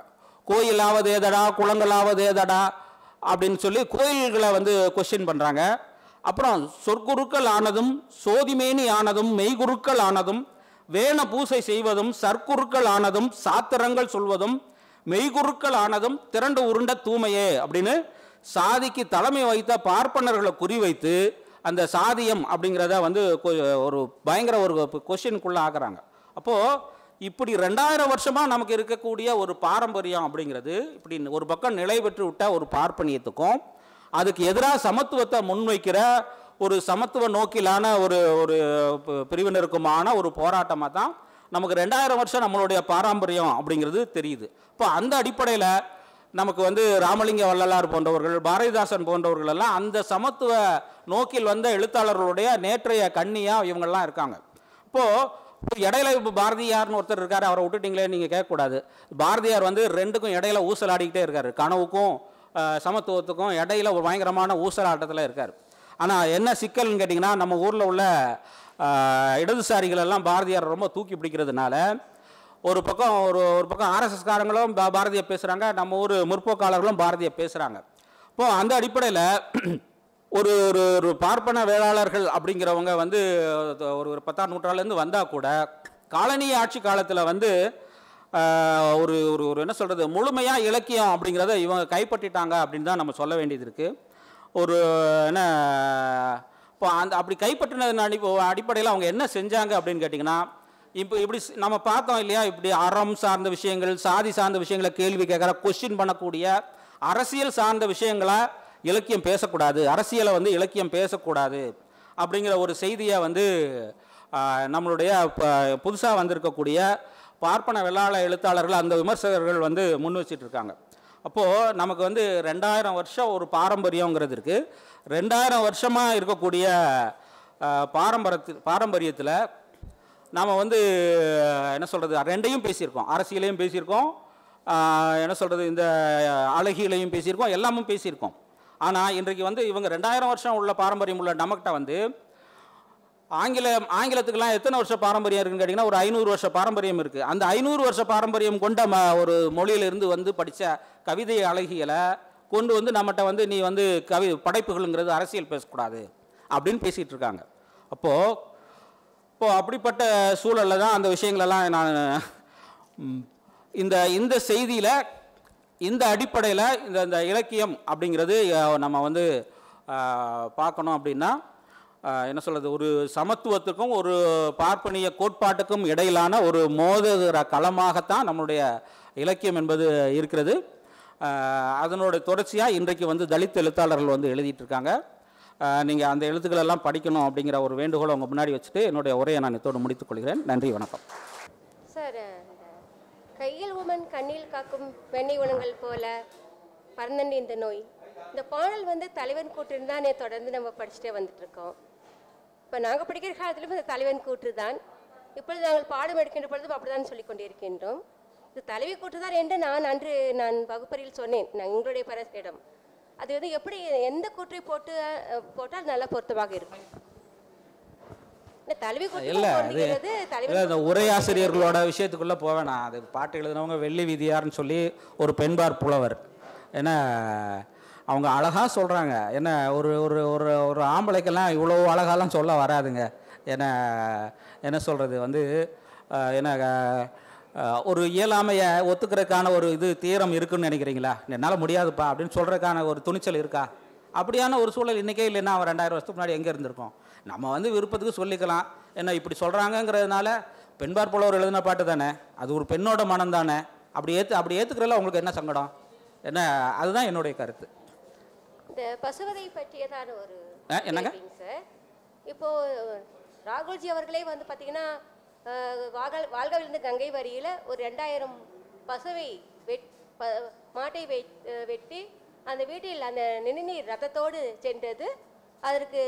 கோயிலாவது ஏதடா குளங்களாவது ஏதடா அப்படின்னு சொல்லி கோயில்களை வந்து கொஸ்டின் பண்ணுறாங்க. அப்புறம் சொற்குருக்கள் ஆனதும் சோதிமேனி ஆனதும் மெய்குருக்கள் ஆனதும் வேண பூசை செய்வதும் சற்குருக்கள் ஆனதும் சாத்திரங்கள் சொல்வதும் மெய்குருக்கள் ஆனதும் திரண்டு உருண்ட தூமையே அப்படின்னு சாதிக்கு தலைமை வைத்த பார்ப்பனர்களை குறிவைத்து அந்த சாதியம் அப்படிங்கிறத வந்து ஒரு பயங்கர ஒரு கொஸ்டினுக்குள்ள ஆக்குறாங்க. அப்போது இப்படி 2000 வருஷமாக நமக்கு இருக்கக்கூடிய ஒரு பாரம்பரியம் அப்படிங்கிறது இப்படி ஒரு பக்கம் நிலை பெற்று விட்ட ஒரு பார்ப்பனியத்துக்கும் அதுக்கு எதிராக சமத்துவத்தை முன்வைக்கிற ஒரு சமத்துவ நோக்கிலான ஒரு ஒரு பிரிவினருக்குமான ஒரு போராட்டமாக தான் நமக்கு 2000 வருஷம் நம்மளுடைய பாரம்பரியம் அப்படிங்கிறது தெரியுது. இப்போ அந்த அடிப்படையில் நமக்கு வந்து ராமலிங்க வள்ளலார் போன்றவர்கள், பாரதிதாசன் போன்றவர்கள் எல்லாம் அந்த சமத்துவ நோக்கில் வந்த எழுத்தாளர்களுடைய நேற்றைய கண்ணியாக இவங்கெல்லாம் இருக்காங்க. இப்போது இடையில இப்போ பாரதியார்னு ஒருத்தர் இருக்கார், அவரை விட்டுட்டிங்களே நீங்கள் கேட்கக்கூடாது. பாரதியார் வந்து ரெண்டுக்கும் இடையில ஊசலாடிக்கிட்டே இருக்கார். கனவுக்கும் சமத்துவத்துக்கும் இடையில ஒரு பயங்கரமான ஊசலாட்டத்தில் இருக்கார். ஆனால் என்ன சிக்கல்னு கேட்டிங்கன்னா, நம்ம ஊரில் உள்ள இடதுசாரிகள் எல்லாம் பாரதியார் ரொம்ப தூக்கி பிடிக்கிறதுனால ஒரு பக்கம் ஆர்எஸ்எஸ்காரங்களும் பாரதியை பேசுகிறாங்க, நம்ம ஊர் முற்போக்காளர்களும் காலர்களும் பேசுகிறாங்க. இப்போது அந்த அடிப்படையில் ஒரு ஒரு பார்ப்பன வேளாளர்கள் அப்படிங்கிறவங்க வந்து ஒரு 10ஆம் நூற்றாண்டுலேருந்து வந்தால் கூட காலனி ஆட்சி காலத்தில் வந்து ஒரு ஒரு என்ன சொல்கிறது, முழுமையாக இலக்கியம் அப்படிங்கிறத இவங்க கைப்பற்றிட்டாங்க அப்படின்னு தான் நம்ம சொல்ல வேண்டியது இருக்குது. ஒரு என்ன இப்போ அப்படி கைப்பற்றினது அடிப்படையில் அவங்க என்ன செஞ்சாங்க அப்படின்னு கேட்டிங்கன்னா, இப்போ இப்படி நம்ம பார்த்தோம் இல்லையா, இப்படி அறம் சார்ந்த விஷயங்கள், சாதி சார்ந்த விஷயங்களை கேள்வி கேட்குற, கொஸ்டின் பண்ணக்கூடிய அரசியல் சார்ந்த விஷயங்களை இலக்கியம் பேசக்கூடாது, அரசியலை வந்து இலக்கியம் பேசக்கூடாது அப்படிங்கிற ஒரு செய்தியை வந்து நம்மளுடைய புதுசாக வந்திருக்கக்கூடிய பார்ப்பன வெள்ளாள எழுத்தாளர்கள், அந்த விமர்சகர்கள் வந்து முன் வச்சிட்ருக்காங்க. அப்போது நமக்கு வந்து 2000 வருஷம் ஒரு பாரம்பரியங்கிறது இருக்குது. 2000 வருஷமாக இருக்கக்கூடிய பாரம்பரியத்தில் நாம் வந்து என்ன சொல்கிறது, ரெண்டையும் பேசியிருக்கோம். அரசியலையும் பேசியிருக்கோம், என்ன சொல்கிறது, இந்த அழகியலையும் பேசியிருக்கோம், எல்லாமும் பேசியிருக்கோம். ஆனால் இன்றைக்கு வந்து இவங்க 2000 வருஷம் உள்ள பாரம்பரியம் உள்ள நமக்கிட்ட வந்து ஆங்கிலத்துக்கெல்லாம் எத்தனை வருஷம் பாரம்பரியம் இருக்குன்னு கேட்டிங்கன்னா, ஒரு 500 வருஷ பாரம்பரியம் இருக்குது. அந்த 500 வருஷ பாரம்பரியம் கொண்ட ஒரு மொழியிலிருந்து வந்து படித்த கவிதை அழகியலை கொண்டு வந்து நம்மகிட்ட வந்து நீ வந்து படைப்புகளுங்கிறது அரசியல் பேசக்கூடாது அப்படின்னு பேசிகிட்டு இருக்காங்க. இப்போது அப்படிப்பட்ட சூழலில் தான் அந்த விஷயங்களெல்லாம் நான் இந்த செய்தியில் இந்த அடிப்படையில் இந்த இலக்கியம் அப்படிங்கிறது நம்ம வந்து பார்க்கணும். அப்படின்னா என்ன சொல்கிறது, ஒரு சமத்துவத்துக்கும் ஒரு பார்ப்பனிய கோட்பாட்டுக்கும் இடையிலான ஒரு மோதுகிற களமாகத்தான் நம்மளுடைய இலக்கியம் என்பது இருக்கிறது. அதனோட தொடர்ச்சியாக இன்றைக்கு வந்து தலித் எழுத்தாளர்கள் வந்து எழுதிட்டு இருக்காங்க. நீங்கள் அந்த எழுத்துக்களெல்லாம் படிக்கணும் அப்படிங்கிற ஒரு வேண்டுகோளை உங்கள் முன்னாடி வச்சுட்டு என்னுடைய உரையை நான் இதோடு முடித்துக் கொள்கிறேன். நன்றி, வணக்கம். சார், கையில் உமன் கண்ணில் காக்கும் வெண்ணெய் உணங்கள் போல பறந்தண்டி இந்த நோய், இந்த பாடல் வந்து தலைவன் கூற்றுன்னு தான் தொடர்ந்து நம்ம படிச்சுட்டே வந்துட்டு இருக்கோம். இப்போ நாங்கள் படிக்கிற காலத்திலும் இந்த தலைவன் கூற்று தான், இப்பொழுது நாங்கள் பாடம் எடுக்கின்ற பொழுதும் அப்படிதான் சொல்லிக் கொண்டிருக்கின்றோம். இது தலைவி கூற்றுதான் என்று நான் வகுப்பறையில் சொன்னேன், நான் உங்களுடைய பரஸ்பரிடம். அது வந்து எப்படி எந்த கூற்றை போட்டால் நல்லா பொருத்தமாக இருக்கும்? உரையாசிரியர்களோட விஷயத்துக்குள்ளே போவேன். அது பாட்டு எழுதினவங்க வெள்ளி விதியார்னு சொல்லி ஒரு பெண்பார் புலவர், ஏன்னா அவங்க அழகாக சொல்கிறாங்க. என்ன ஒரு ஒரு ஒரு ஒரு ஆம்பளைக்கெல்லாம் இவ்வளோ அழகாலாம் சொல்ல வராதுங்க. என்ன சொல்கிறது வந்து என்ன ஒரு இயலாமையை ஒத்துக்கிறதுக்கான ஒரு தீரம் இருக்குன்னு நினைக்கிறீங்களா? என்னால் முடியாதுப்பா அப்படின்னு சொல்கிறதுக்கான ஒரு துணிச்சல் இருக்கா? அப்படியான ஒரு சூழல் இன்றைக்கே இல்லைன்னா அவன் 2000 வருஷத்துக்கு முன்னாடி எங்கே இருந்திருக்கோம்? நம்ம வந்து விருப்பத்துக்கு சொல்லிக்கலாம். என்ன இப்படி சொல்கிறாங்கங்கிறதுனால பெண்பார் புலவர் எழுதின பாட்டு தானே, அது ஒரு பெண்ணோட மனம் தானே, அப்படி ஏற்றுக்கிறதுல உங்களுக்கு என்ன சங்கடம்? என்ன, அதுதான் என்னுடைய கருத்து. இந்த பசுவதை பற்றியதான ஒரு என்னங்க சார், இப்போ ராகுல்ஜி அவர்களே வந்து பார்த்தீங்கன்னா வாழ்கவிலிருந்து கங்கை வரியில் ஒரு 2000 பசுவை மாட்டை வெட்டி அந்த வீட்டில் அந்த நிணநீர் ரத்தத்தோடு சென்றது. அதற்கு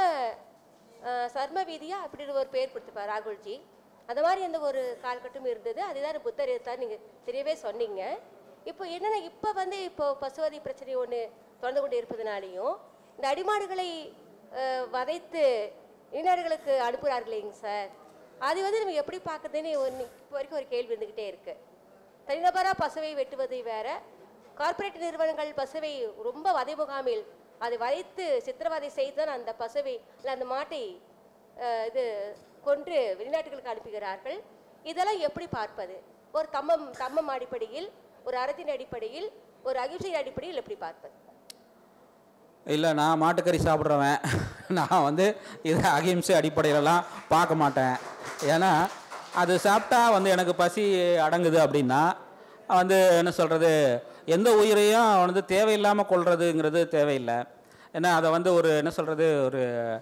சர்ம வீதியா அப்படின்னு ஒரு பேர் கொடுத்துப்பார் ராகுல்ஜி. அந்த மாதிரி அந்த ஒரு காலகட்டம் இருந்தது. அதுதான் புத்தர் தான் நீங்கள் தெரியவே சொன்னீங்க. இப்போ என்னென்னா இப்போ பசுவதை பிரச்சனை ஒன்று தொடர்ந்து கொண்டு இருப்பதனாலையும் இந்த அடிமாடுகளை வதைத்து வெளிநாடுகளுக்கு அனுப்புகிறார்களேங்க சார், அது வந்து நம்ம எப்படி பார்க்குறதுன்னு இப்போ வரைக்கும் ஒரு கேள்வி இருந்துக்கிட்டே இருக்கு. தனிநபராக பசுவை வெட்டுவது வேற, கார்ப்பரேட் நிறுவனங்கள் பசுவை ரொம்ப வதை முகாமில் அதை வதைத்து சித்திரவதை செய்து தான் அந்த பசுவை இல்லை அந்த மாட்டை இது கொன்று வெளிநாட்டுகளுக்கு அனுப்புகிறார்கள். இதெல்லாம் எப்படி பார்ப்பது? ஒரு தம்மம் அடிப்படையில், ஒரு அறத்தின் அடிப்படையில், ஒரு அகிம்சையின் அடிப்படையில் எப்படி பார்ப்பது? இல்லை, நான் மாட்டுக்கறி சாப்பிட்றவன். நான் வந்து இதை அகிம்சை அடிப்படையிலலாம் பார்க்க மாட்டேன். ஏன்னா அது சாப்பிட்டா வந்து எனக்கு பசி அடங்குது அப்படின்னா வந்து என்ன சொல்கிறது, எந்த உயிரையும் வந்து தேவையில்லாமல் கொள்றதுங்கிறது தேவையில்லை. ஏன்னா அதை வந்து ஒரு என்ன சொல்கிறது, ஒரு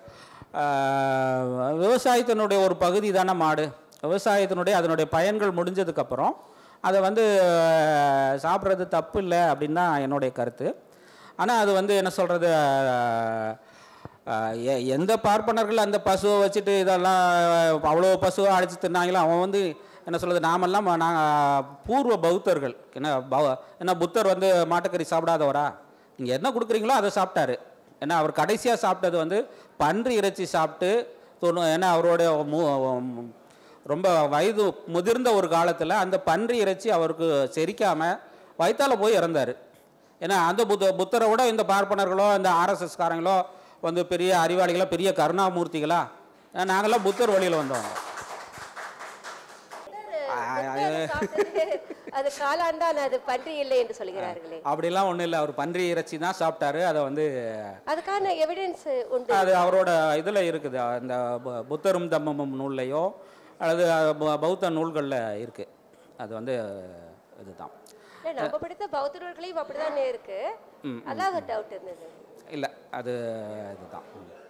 விவசாயத்தினுடைய ஒரு பகுதி தானே மாடு. விவசாயத்தினுடைய அதனுடைய பயன்கள் முடிஞ்சதுக்கப்புறம் அதை வந்து சாப்பிட்றது தப்பு இல்லை அப்படின்னு தான் என்னுடைய கருத்து. ஆனால் அது வந்து என்ன சொல்கிறது, எந்த பார்ப்பனர்கள் அந்த பசுவை வச்சுட்டு இதெல்லாம் அவ்வளோ பசுவை அடித்து தின்னாங்களோ அவன் வந்து என்ன சொல்கிறது, நாமெல்லாம் நாங்கள் பூர்வ பௌத்தர்கள். என்ன புத்தர் வந்து மாட்டுக்கறி சாப்பிடாதவரா? நீங்கள் என்ன கொடுக்குறீங்களோ அதை சாப்பிட்டாரு. ஏன்னா அவர் கடைசியாக சாப்பிட்டது வந்து பன்றி இறைச்சி சாப்பிட்டு ஏன்னா அவருடைய ரொம்ப வயது முதிர்ந்த ஒரு காலத்தில் அந்த பன்றி இறைச்சி அவருக்கு செரிக்காமல் வயிற்றால் போய் இறந்தார். ஏன்னா அந்த புத்தரை விட இந்த பார்ப்பனர்களோ இந்த ஆர்எஸ்எஸ்காரங்களோ வந்து பெரிய அறிவாளிகளோ பெரிய கருணாமூர்த்திகளா? நாங்கள்லாம் புத்தர் வழியில் வந்தோம். அது காலாண்டான், அது பன்றி இல்லை என்று சொல்கிறார்களே. அப்படிலாம் ஒன்றும் இல்லை, அவர் பன்றி இறைச்சி தான் சாப்பிட்டாரு. அதை வந்து அதுக்கான எவிடன்ஸ் உண்டு, அது அவரோட இதில் இருக்குது. அந்த புத்தரும் தம்மமும் நூல்லையோ அல்லது பௌத்த நூல்களில் இருக்குது. அது வந்து இதுதான். நம்ம படித்த பௌத்த நூல்களையும் அப்படிதான் இருக்கு. அதான் ஒரு டவுட் இருந்தது. இல்லை, அது இதுதான்.